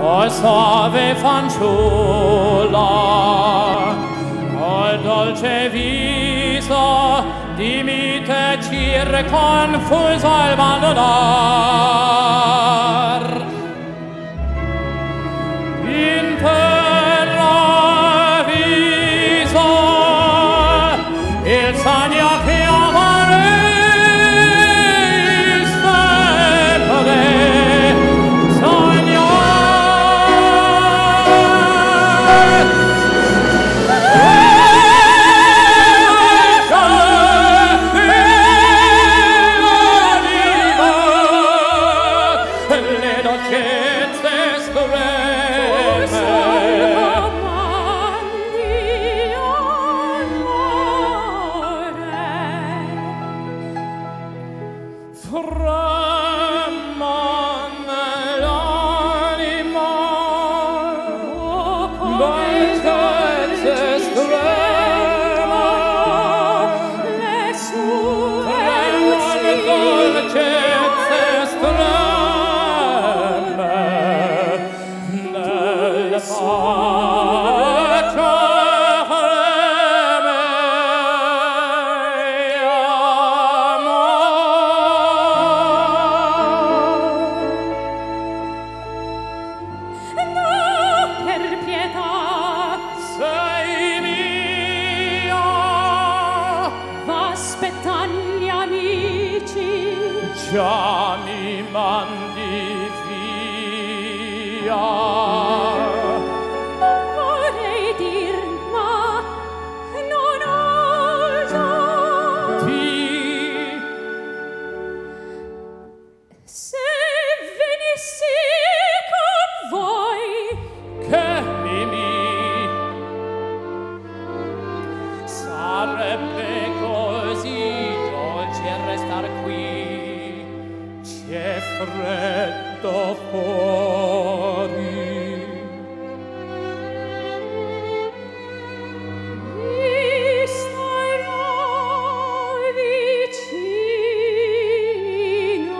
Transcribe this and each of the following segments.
o soave fanciulla, o dolce viso di mite circonfuso abbandonar. In terra viso il sogno che amarei sempre già mi mandi via. Vorrei dir, ma non oso. Se venissi con voi, che sarebbe così dolce restar qui. C'è freddo fuori. Vi starò vicino.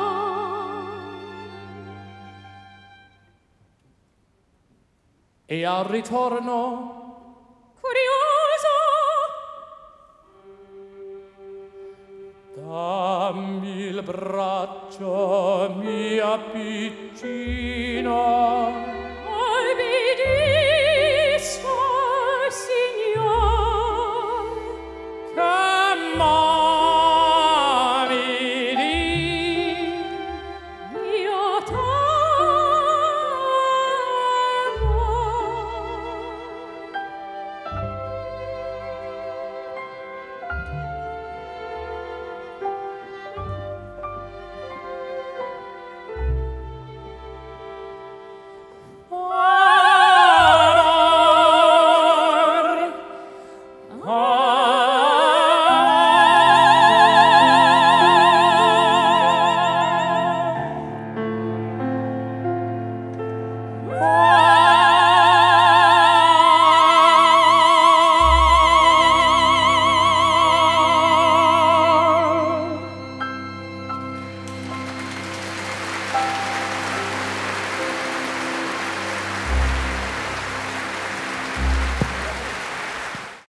E al ritorno curioso, dammi il braccio mia piccina.